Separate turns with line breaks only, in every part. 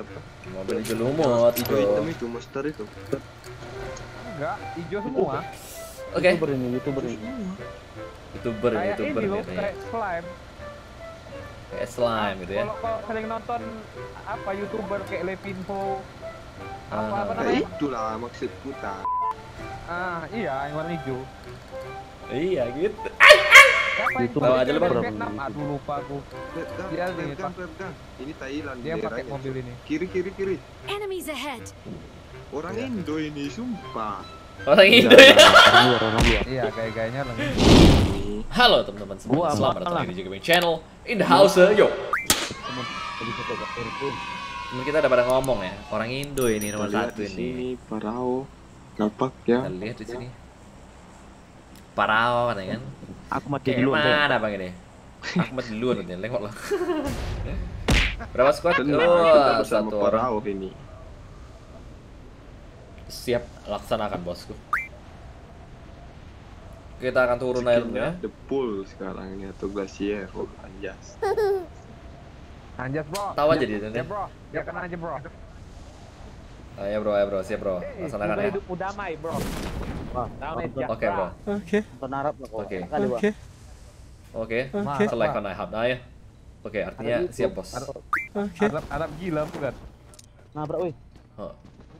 apa?
Mobil hijau lumut.
Hijau hitam itu monster itu.
Enggak, hijau semua.
Oke.
YouTuber ini, YouTuber ini.
YouTuber
Kayak ini loh,
katanya.
kayak slime.
Kayak slime gitu ya.
Kalau sering nonton apa YouTuber kayak Lepinfo apa
Nah,
namanya?
itulah maksudku tak.
Iya, yang warna hijau.
Iya gitu.
Siapa yang
YouTuber
tahu aja lu, Bang.
Vietnam? Aduh lupa aku. Dia ini, Pak.
Ini Thailand.
Dia pakai
daerahnya.
mobil ini.
Kiri.
Enemies ahead.
Orang Indo ini sumpah.
Orang Indo ya.
Orang luar.
Iya, gaya-gayanya lagi.
Halo teman-teman semua.
Gua
Selamat
apa
datang di JGB Channel in the house yo.
Temen, tadi saya coba telepon.
Temen kita udah pada ngomong ya. Orang Indo ini nomor
Lihat
satu
di
ini.
sini Parao. Napak ya.
Kita lihat di sini. Parao katanya kan.
Aku mati
Kayak
duluan.
mana bang ini? Aku mati duluan katanya. Lengok lah. Berapa squad?
Tenang,
Oh,
kita bersama
satu orang.
Parao ini.
Siap laksanakan bosku. Kita akan turun airnya.
The pool sekarang ini atau glacier. Oh, anjas.
Anjas, bro.
Tahu aja dia
Ya,
nih.
bro. Ya kena aja, bro.
Ayo bro, siap bro. Laksanakan ya.
Hidup damai, bro.
Wah,
Tahu nih,
Oke bro.
nonton Arab lah kok.
Oke.
Kali, Bang.
Oke.
Oke.
Selekon I have ya. Oke, artinya
Arab
siap
itu.
bos.
Arab gila bukan?
Nabrak, woi.
Oh.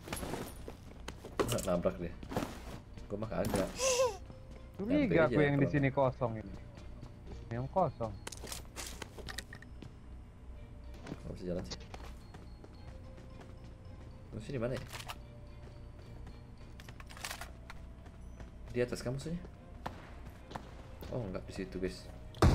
Nabrak deh. Gua mah kagak.
Curiga
aja
aku yang di
kalau-
sini kosong ini. Yang kosong.
Nggak bisa jalan sih. Musuhnya di mana ya? Di atas kan musuhnya? Oh enggak di situ guys.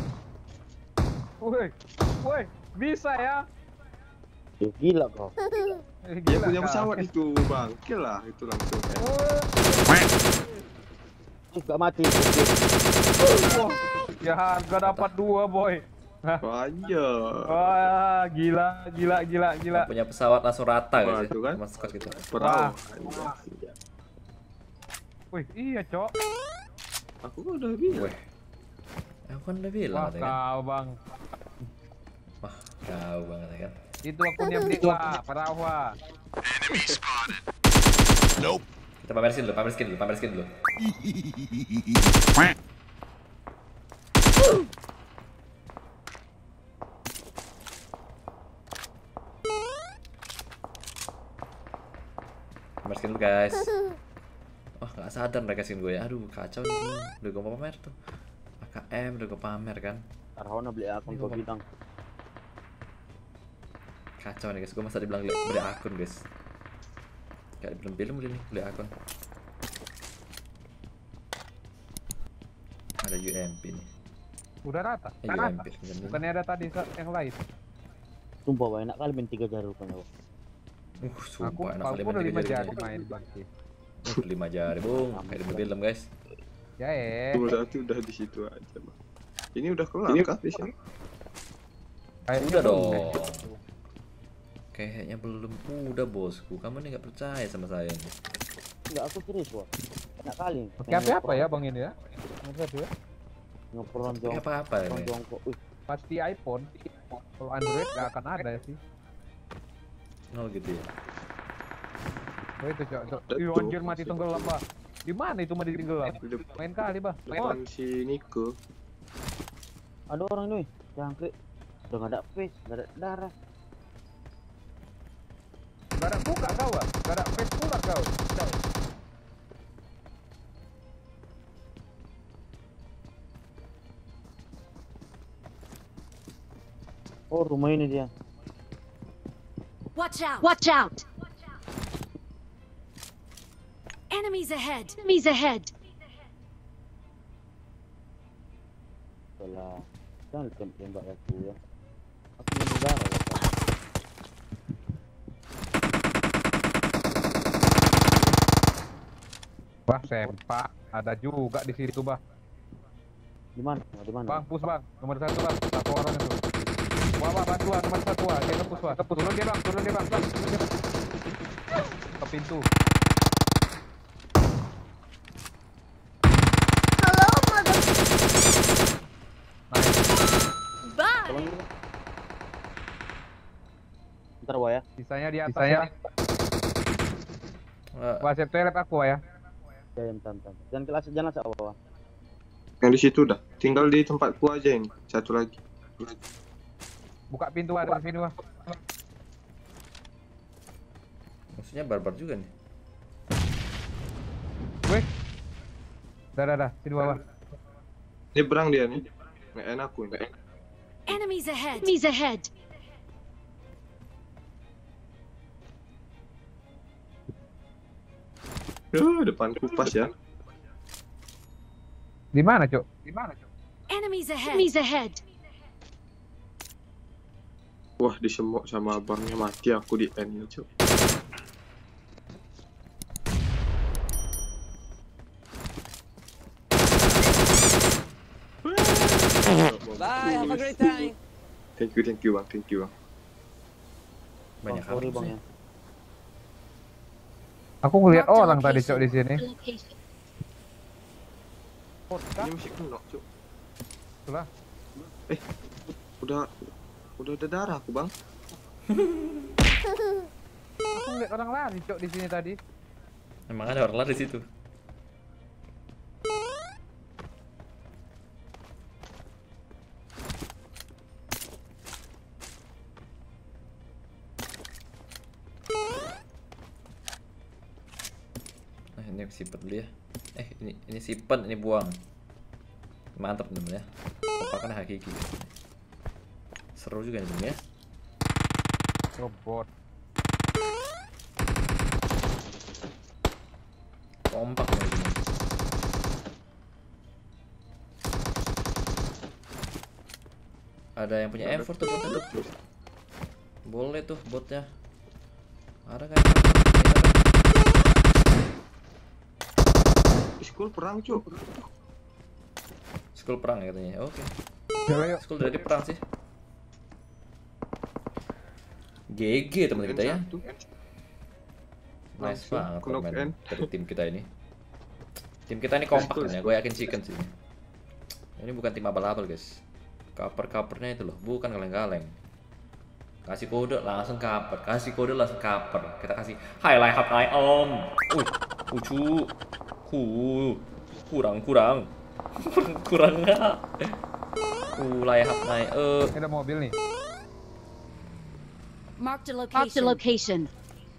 Woi, bisa ya?
Ya, gila kau.
Dia punya
kau.
pesawat itu, Bang. Kill lah itu langsung.
Gak mati.
Wah, ya harga dapat 2, boy.
Banyak.
Wah, gila.
Punya pesawat langsung rata
Wah,
guys
itu kan.
ya. Mas squad gitu.
Parao.
Wih, iya, Cok.
Aku kan udah bilang.
Weh. Aku kan udah bilang
Wah,
katanya kan.
kau, Bang.
Wah, kau banget ya kan.
Itu akunnya beli, Pak. Parawa.
Kita pamer skin dulu. Pamer skin dulu guys. Oh nggak sadar mereka skin gue ya. Aduh kacau nih. Udah gue mau pamer tuh. AKM udah gue pamer kan.
Arhona beli akun kau bilang.
Kacau nih guys. Gue masa dibilang beli akun guys. Kayak di film udah nih beli akun. Ada UMP nih.
Udah rata.
UMP.
Bukannya ada tadi yang lain.
Sumpah, Bang, enak kali main 3 jari rupanya, Bang.
Sumpah enak kali
Aku udah 5
main 3
jari
jari.
main, Bang.
5 jari bung. Kayak di film guys.
Ya,
Berarti udah di situ aja, Bang. Ini udah kelar kah di sini?
Udah dong. Kayaknya belum. Udah bosku. Kamu nih nggak percaya sama saya nih.
Enggak, aku serius, Bang. Enak kali.
Pakai apa ya, Bang, ini ya? Satu ya.
Ngeperonjong.
Apa-apa ini.
Peronjong kok. Wih,
Pasti iPhone. Kalau Android nggak akan ada sih.
Oh gitu ya.
Oh itu, Cok. Ih, anjir mati tenggelam, Bah. Di mana itu mati tenggelam? Main kali, Bah.
Depan si Niko.
ada orang ini, jangkrik. Udah nggak ada face, nggak ada darah.
Gak ada buka kau, Bah. Gak ada face pula kau.
Oh, rumah ini dia.
Watch out! Watch out! Enemies ahead! Enemies ahead!
Setelah jangan tembak aku ya. Aku minum darah. Ya, Pak.
Bah, sempak. Ada juga di situ, Bah.
Di mana? Di mana?
Bang, push, Bang. Nomor 1, Bang. Satu orang itu. Wah, bantuan nomor 1, Bang. Dia nge-push, Bang. Turun dia, Bang. Turun dia, Bang. Ke pintu.
Bye!
Ntar Wah ya.
Sisanya di atas ya. Wah, siap telep aku Wah ya.
Ya, bentar. Jangan asal Wah.
Yang di situ dah. Tinggal di tempatku aja ini. Satu lagi.
Buka pintu Wah dari sini Wah.
Maksudnya barbar juga nih.
Weh. Dah. Sini Wah.
Ini berang dia nih. Nggak enak aku ini.
Enemies ahead. Enemies ahead.
Depanku pas ya.
Di mana, Cuk?
Enemies ahead. Enemies ahead.
Wah, disemok sama abangnya, mati aku di end cuk.
Bye, have a great time.
Thank you bang.
Banyak
Sorry
habis
Bang
nih.
ya.
Aku ngeliat
Marked a
orang tadi
location.
Cuk di sini.
Location.
Ini masih kena cuk.
Itulah.
Udah ada darah aku bang.
Aku ngeliat orang lari Cuk di sini tadi.
Emang ada orang lari di situ. Nah, ini sipet dulu ya. Ini sipet, ini buang. Mantap temen ya. Kopakan hakiki. Seru juga nih temen ya.
Robot.
Kompak nih temen. Ada yang punya M4 tuh botnya tuh. Boleh tuh botnya. Ada kan?
Di school perang cuk.
School perang ya katanya. Oke.
Yuk.
School dari perang sih. GG teman kita ya. Nice banget teman dari tim kita ini. Tim kita ini kompak ya. Gue yakin chicken sih. Ini bukan tim abal-abal guys. Covernya itu loh, bukan kaleng-kaleng. Kasih kode langsung cover, Kita kasih highlight om. Ucu. Kurang nggak? Layhap naik.
Ada mobil nih.
Marked a location.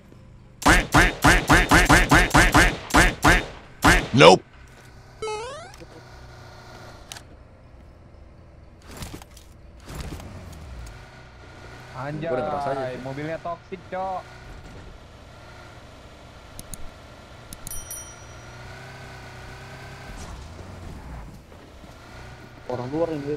Nope.
Anjay,
Gua udah ngerasa aja sih.
mobilnya toxic, Cok.
Orang luar ini.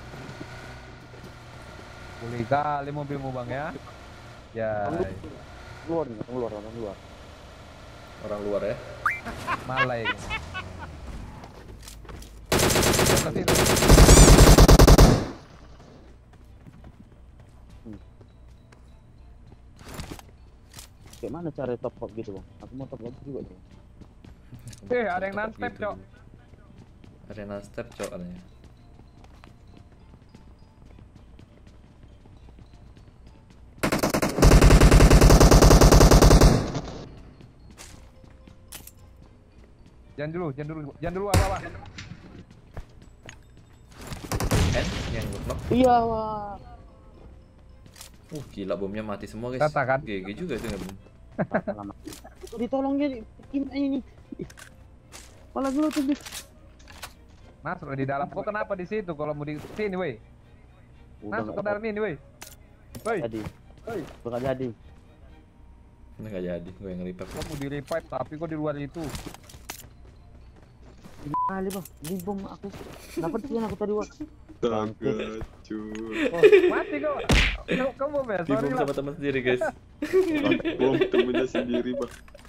Boleh kali mobilmu Bang ya. Ya,
Orang luar.
Orang luar ya.
malah ini. Di atas itu.
Kayak mana cara top up gitu Bang? Aku mau top up juga tuh.
Ada yang non-step,
Gitu.
Cok.
Ada yang non-step cok katanya. Jangan dulu apa? Yang knock.
Iya Wah.
Gila bomnya mati semua guys.
Kata kan?
GG juga itu nggak bom.
Lama. Itu ditolongnya ini. Malah dulu tuh.
Masuk di dalam. Kok kenapa di situ kalau mau di sini, woi? Masuk ke dalam ini, woi. Woi.
Jadi. Bakal jadi.
Ini nggak jadi, gue yang nge-repair.
Kok mau di revive tapi kok di luar itu?
Kali Bang, di bom aku. Dapat sih aku tadi Wah.
Astaga cuy.
Oh, mati kok. Kamu ya, sorry
Dibom
lah.
sama teman sendiri guys.
Bom temennya sendiri bang.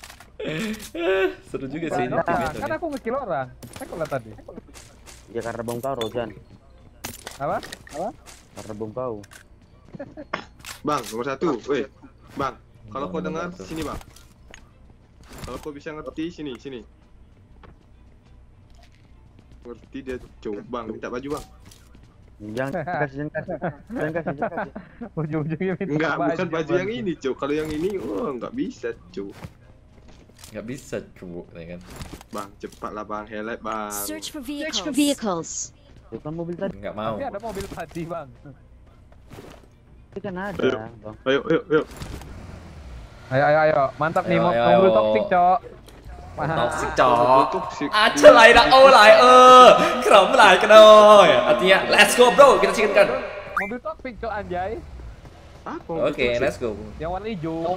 Seru juga sih ini tim itu.
Kan aku nge-kill orang. Aku lihat tadi.
Ya karena bom kau Jan.
Apa?
Karena bom kau.
Bang, nomor 1. Weh, bang. Kalau kau
Nomor
dengar
satu.
sini bang. Kalau kau bisa ngerti sini. Ngerti dia coba bang, minta baju bang.
Jangan kasih, jangan kasih. Jangan kasih, jangan kasih.
Ujung-ujungnya minta
Enggak, bukan baju yang
Bang.
ini, Cuk. Kalau yang ini, nggak bisa, Cuk.
Nggak bisa cu, ya kan?
Bang, cepatlah Bang, helet Bang.
Search for vehicles.
Itu kan mobil tadi.
Nggak mau.
Tapi ada mobil tadi, Bang.
Itu kan ada,
Ayo.
Bang.
Ayo.
Ayo. Mantap nih,
Ayo, ayo,
mobil
ayo.
toxic, Cok.
Toxic cok.
Toxic.
Aja lại đã ô lại Kram lại cái đôi. Artinya let's go bro, kita chicken kan.
Mobil toxic, Cok, anjay.
Apa?
Oke, let's go.
Yang warna hijau.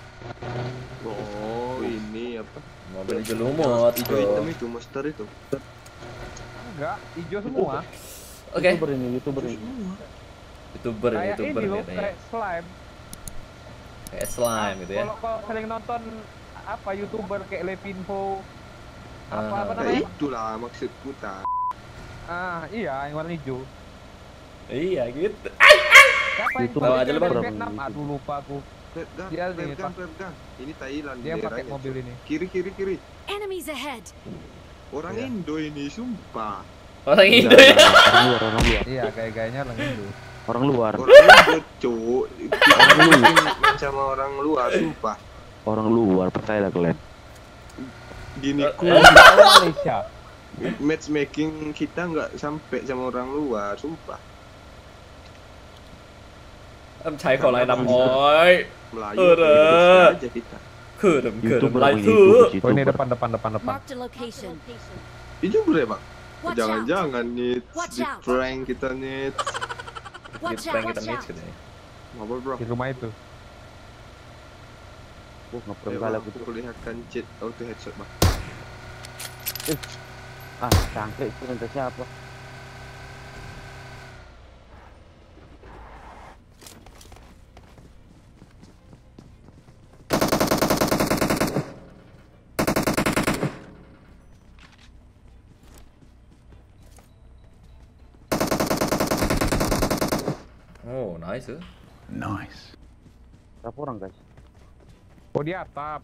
Oh, ini apa?
Mobil hijau lumut,
Hijau hitam itu, monster itu.
Enggak, hijau semua.
Oke.
YouTuber ini, YouTuber ini.
YouTuber
Kayak
YouTuber
ini loh,
katanya.
kayak slime.
Kayak slime gitu ya.
Kalau sering nonton apa YouTuber kayak Levinfo,
Ah,
apa
Nah,
namanya?
itulah maksudku tak.
Iya, yang warna hijau.
Iya gitu.
Siapa yang
YouTuber
aja lu, Bang.
Vietnam? Aduh, lupa aku. Dia nih, Pak.
Pergang. Ini Thailand.
Dia pakai
daerahnya,
mobil
Cuk.
ini.
Kiri.
Enemies ahead.
Orang
Iya.
Indo ini, sumpah.
Orang Indo ya.
Orang luar.
Iya, gaya-gayanya orang Indo.
Orang luar.
Orang Indo, Cuk. Kita main sama orang luar, sumpah.
Orang luar, percayalah kalian.
Gini ku,
Malaysia.
matchmaking kita nggak sampai sama orang luar, sumpah.
Em trai khổ lại nằm ôi.
Melayu
Udah.
aja kita.
Kerem
YouTuber
lại
ini,
thử.
Oh, ini
YouTuber.
depan.
Marked a location.
Itu boleh Bang.
Watch out.
Jangan-jangan nih
Watch
di
out.
prank kita nih.
Watch
Ini prank
out.
kita nih gitu ya.
Apa bro?
Di rumah itu.
Ngeprem
Ya,
kali
Bang,
aku tuh.
perlihatkan cheat auto headshot Bang.
Cangkrik itu entah siapa.
Oh, nice.
Berapa orang, guys?
Oh, di atap.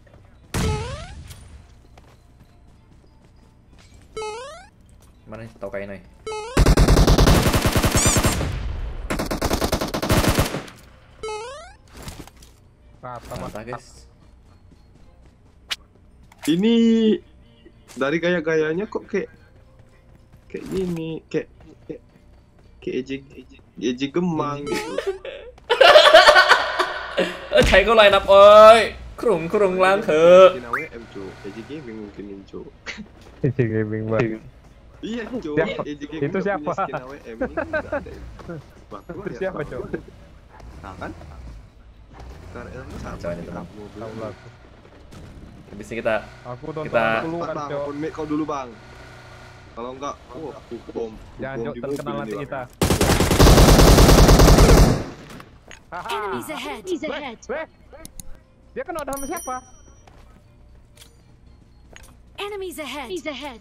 Mana nih tau kain nih?
Atap.
Mantap guys.
Ini dari gaya-gayanya kok kayak gini, kayak Eji Gemang gitu.
Thầy có lại nạp ơi. Kurung lang thử.
Mungkin AWM Cuk, Eji Gaming mungkin ini Cuk.
Isi gaming, Bang.
Iya Cuk,
Siapa?
Eji Gaming
Itu
nggak
siapa?
punya skin AWM ini nggak ada. Bang, gua
Itu
lihat
siapa,
Bang.
Cuk?
Nah kan? KRL sama
Jangan itu,
kita
Bang.
mobil.
Tahu lah aku.
Habis ini kita
Aku tonton
Kita-
dulu kan,
Bang,
Cok.
open mic kau dulu Bang. Kalau enggak, aku bom.
Jangan
Bom
Cok
di
terkenal
mobil
nanti
ini,
kita.
Bang.
Enemies ahead. Enemies ahead.
Weh, dia kena ada sama siapa?
Enemies ahead. Enemies ahead.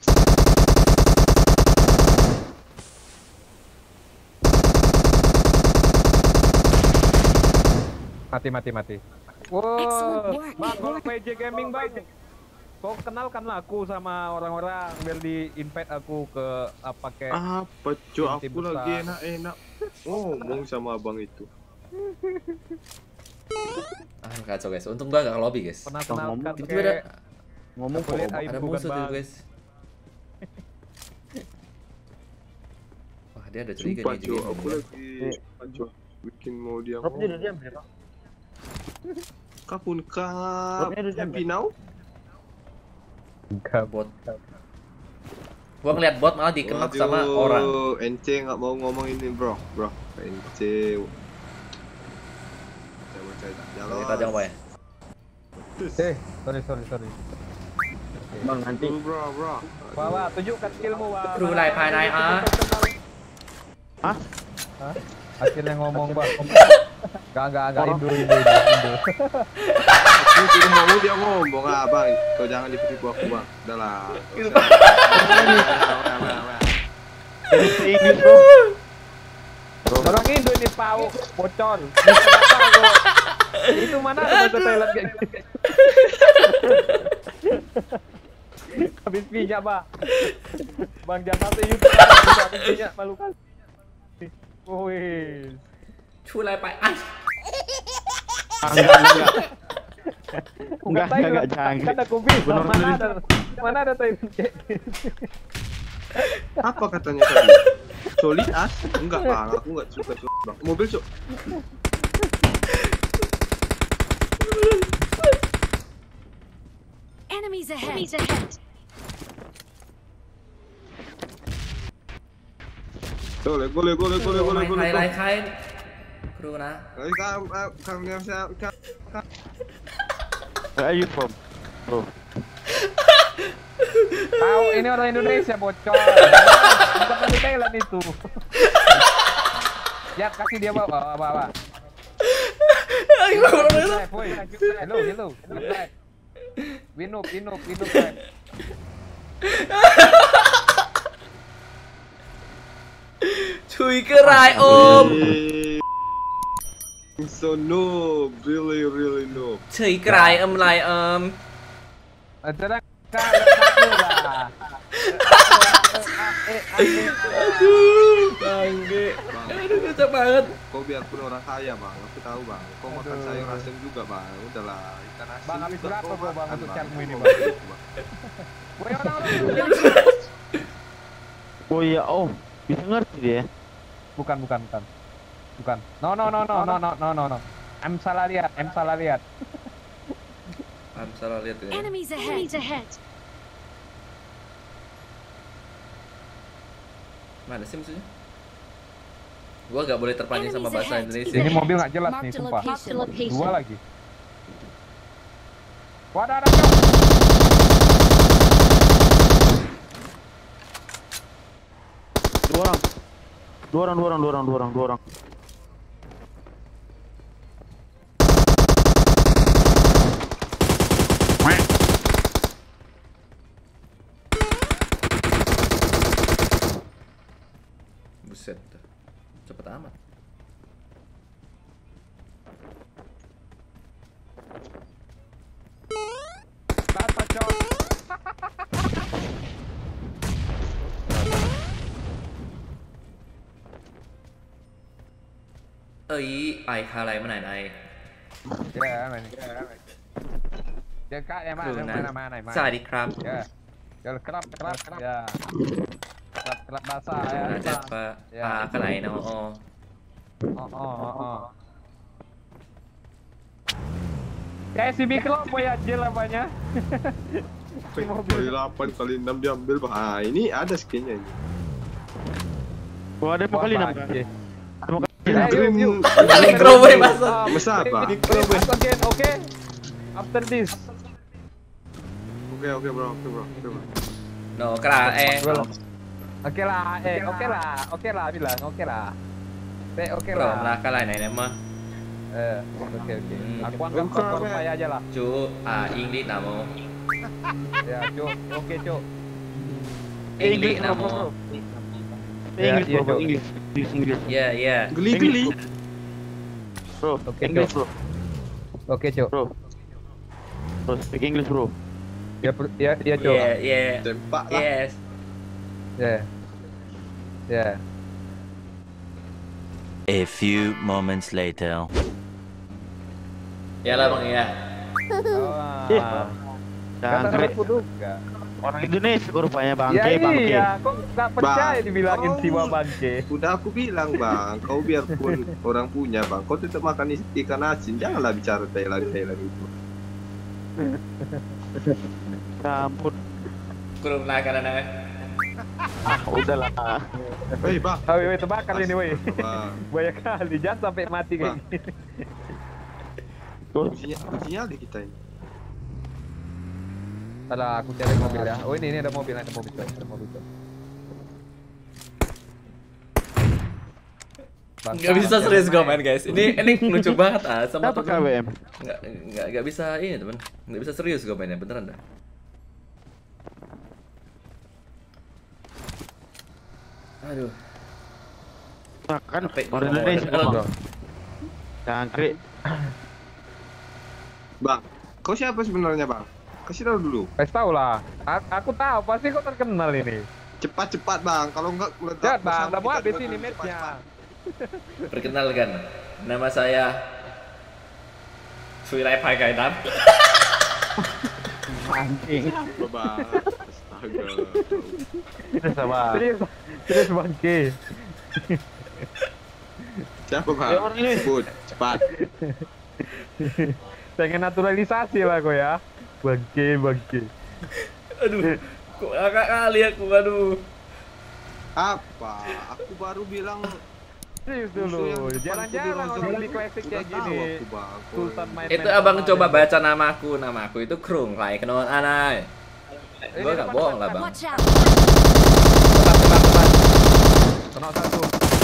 Mati.
Excellent
Wow,
work.
Bang, kalau PJ Gaming, Bang. Kau kenalkanlah aku sama orang-orang biar di invite aku ke apa kayak
Apa Cuk,
Tim
aku
besar.
lagi enak-enak ngomong sama abang itu.
kacau guys. Untung gua gak ke lobby guys.
pernah
Ngomong,
kenalkan
Tiba-tiba ada
kayak
Ngomong
Aku
kok.
lihat
Om.
aib
ada
bukan,
musuh tuh
Bang.
guys. Wah dia ada curiga
Sumpah
nih
Cuk,
jadi
aku lagi Cuk, bikin mau dia
Rob dia udah
ngomong.
diam, Bang.
Kapun kap.
Robnya udah
Happy
sampai.
now?
enggak.
bot. Gua ngeliat bot malah dikenok sama orang.
NC nggak mau ngomong ini bro. NC. Saya tak jalan.
Kita jangan apa ya.
Sorry.
Bang, nanti
Bro.
Wah, tunjukkan skillmu, Bang.
Ru lại phai này à.
Hah? Akhirnya ngomong, Bang. Enggak, Indo.
Itu mau dia ngomong bang. Kau jangan ditipu aku bang. Udah lah.
Inggris, bro.
Orang Indo ini pau, bocor. Kenapa kok? Itu mana ada bahasa Thailand kayak gitu? Habis minyak, Bang. Bang jangan sampai YouTube habis minyak malu kan. Wih.
Culai pai ai.
Enggak jangan.
Kan aku bilang mana ada Thailand kayak
Apa katanya tadi? Solid as? Enggak bang, aku enggak suka solid bang. Mobil cok.
Enemies ahead. Enemies ahead.
Gole.
Hai khai. Kru na.
Kamu yang saya.
Where are you from? Bro.
tahu ini orang Indonesia bocor. Bukan dari Thailand itu. Ya kasih dia bawa. Hello. Winuk.
Cuy kerai om.
So noob, really noob.
Cuy kerai om lai om.
Ada
Bangke. Aduh kocak banget.
Kau biarpun orang kaya bang, aku tahu bang. Kau makan sayur asem juga bang. Udahlah, ikan asin.
Bang, habis
juga
berapa
kau
gua, Bang,
makan,
untuk
Bang.
charmu ini,
Kau
Bang?
gitu, Bang.
Woi orang-orang.
Oh iya, oh bisa ngerti dia.
Bukan. No. I'm salah lihat.
I'm salah lihat ya.
Enemies ahead.
Mana sih musuhnya? Gua gak boleh terpancing sama bahasa Indonesia.
Ini mobil nggak jelas nih,
Marked a
sumpah.
location.
Dua lagi. Wadah ada Cok.
Dua orang.
Buset. Cepet amat.
Tata Cok.
Ai khai lại này này.
Ya, mana? Ya kak, yang mana?
Sai đi crab.
Ya, kerap. Ya. Kerap basah ya.
Nah, siapa?
Ya.
Cái này nào. Oh.
Kayak si Miklo mau ya aja lamanya.
Kali 8 kali 6 diambil bang. Ah ini ada skinnya ini.
Oh ada mau kali enam.
Yuk.
Microwave masa.
Masa apa?
Oke. After this.
Oke bro.
No, cái là
Oke lah, bilang oke lah. Oke
Bro,
lah.
lah cái này này em.
Oke. Aku anggap kompor saya aja lah.
Chú English nào mau?
Ya, Cuk. Oke, Cuk.
English nào mau?
English
iya,
bro,
Cok.
English.
Yeah.
Geli.
Bro,
Oke,
English
Cok.
bro.
Oke, Cuk.
Bro, speak English bro.
Ya, Cuk.
Yeah.
Tempak lah.
Yes.
Ya.
A few moments later.
Ya lah bang ya.
Jangan
Kata
keren.
aku juga.
Orang Indonesia rupanya
Ya
bangke.
iya, kok nggak percaya
Bang,
dibilangin
kau-
Siwa Bangke.
Udah aku bilang bang, kau biarpun orang punya bang, kau tetap makan ikan asin. Janganlah bicara Thailand itu.
Ya ampun.
Kurang lah karena
Udahlah.
Hei bang.
Woi, tebakan ini woi.
Bang,
Banyak kali, jangan sampai mati kayak
Bang.
gini.
kuncinya ada kita ini.
Alah, aku cari mobil ya. Oh ini ada mobil.
nggak bisa serius gue main guys. Ini lucu banget sama
Apa
temen.
KWM?
Nggak bisa ini temen. Nggak bisa serius gue mainnya beneran dah. Aduh.
Makan
Capek
orang
ngomong
Indonesia
orang
bro. Jangkrik.
Bang, kau siapa sebenarnya bang? Kasih tahu dulu.
Tahu lah. Aku tahu, pasti kau terkenal ini.
Cepat bang. Kalau enggak
Lihat bang, udah mau habis ini matchnya.
Perkenalkan, nama saya Suirai Pai Gaidam.
Anjing.
Bang. Astaga.
Sama. Terus bangke.
Siapa bang?
Ya, orang ini.
Sebut cepat.
Pengen naturalisasi lah kok ya. Bangke.
Aduh, kok agak kali aku, aduh.
Apa? Aku baru bilang
Serius dulu. Jarang-jarang orang di klasik kayak gini.
Aku, bang.
Sultan main.
Itu abang coba baca namaku itu Krung, like non anai. Gua nggak bohong lah bang.
Watch out!
Tebak.
Kena satu.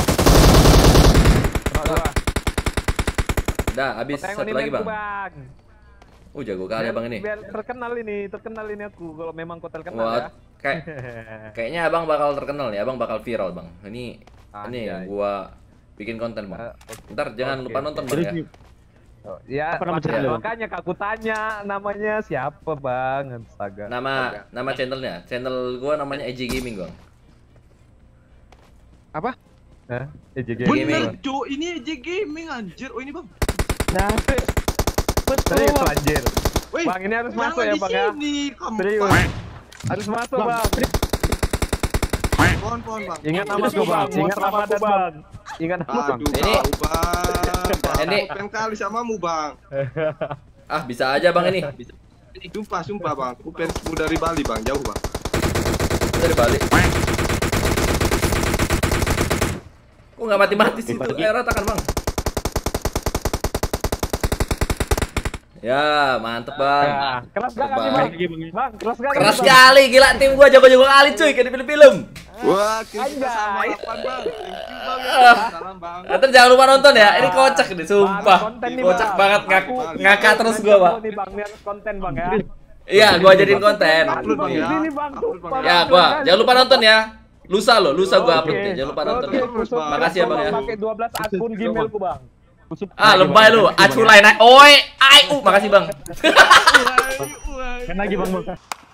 Kena dua.
Udah, habis
Tengok
satu
nih
lagi
menku,
bang.
Bang.
Jago kali bang ini.
Biar terkenal ini aku kalau memang kau terkenal
Wah,
ya.
kayaknya abang bakal terkenal nih, abang bakal viral bang. Ini
Anjay.
gua bikin konten bang.
Oke.
Ntar jangan lupa nonton bang ya.
Oh, ya,
Apa nama channel?
makanya aku tanya namanya siapa bang? Astaga.
Nama channelnya, channel gua namanya EJ Gaming bang.
Apa? EJG.
Bener, Cuk. Ini EJ Gaming anjir. Oh, ini bang.
Serius anjir.
Wih,
Bang ini harus masuk ya bang ya.
Sini,
Serius. Harus masuk bang.
Pohon bang.
Ingat nama gue bang. Ingat nama aku bang. Ingat nama bang.
Aduh,
Ini-
tahu, bang.
Ini-
Aku pengen kali samamu bang.
Ah bisa aja bang ini.
Sumpah bang. Aku fansmu dari Bali bang. Jauh bang.
Dari balik. Kok nggak mati sih itu? Ratakan bang. Ya mantep bang.
Ya, keras gak kami
Bang.
bang? Bang, keras gak?
Keras
kami, Bang?
sekali, gila tim gua jago-jago kali cuy, kayak di film-film.
Wah, kita sama
Anjay.
8 bang. Thank you bang.
Ah.
Salam bang.
Ntar jangan lupa nonton ya, ini kocak nih, sumpah.
Bang, konten nih,
Kocak
Bang.
banget, ngakak terus gua pak.
Nih bang, ini harus konten bang ya.
Iya, gua jadiin konten.
Upload bang ya.
Ini bang,
Upload, Bang,
Ya gua, jangan lupa nonton ya. Lusa gua upload nih, jangan lupa nonton ya.
Terus, Bang.
Makasih ya bang ya.
Pakai 12 akun Gmailku bang.
Ah lebay lu, acu lain, oi, ai, makasih bang.
Uai.
Kan lagi bang.